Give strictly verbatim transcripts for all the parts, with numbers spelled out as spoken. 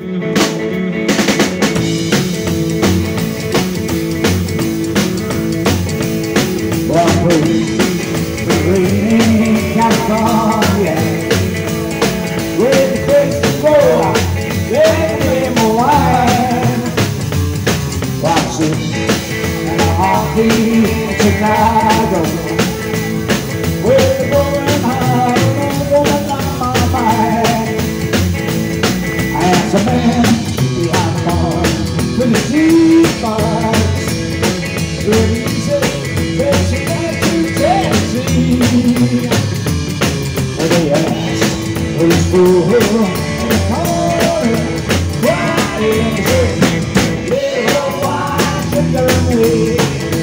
Rainy California, with the face to go, give me more wine. Watch it, and a heartbeat in Chicago, with the going hard, going on my mind. I asked a man behind the bar with his deep eyes, really easy, facing back to Tennessee. And they asked, who's fool in the corner, crying, saying, little white sugar me.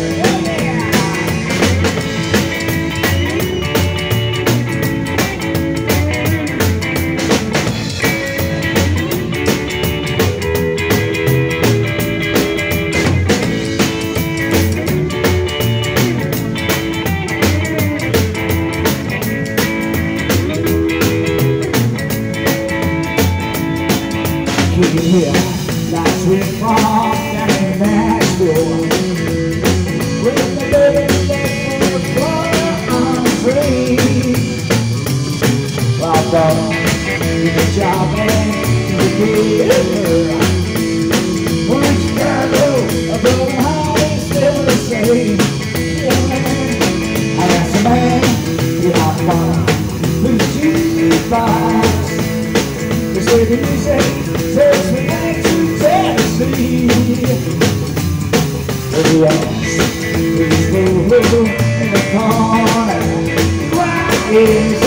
Here, last week from down in Nashville, with the baby that was born on the train. Well, I thought you could job and you could get her. When Chicago, a broken heart is still the same. I asked a man, you have fun, who's cheap box. They say the music takes me back to Tennessee. But he asked, who's the in the corner, crying.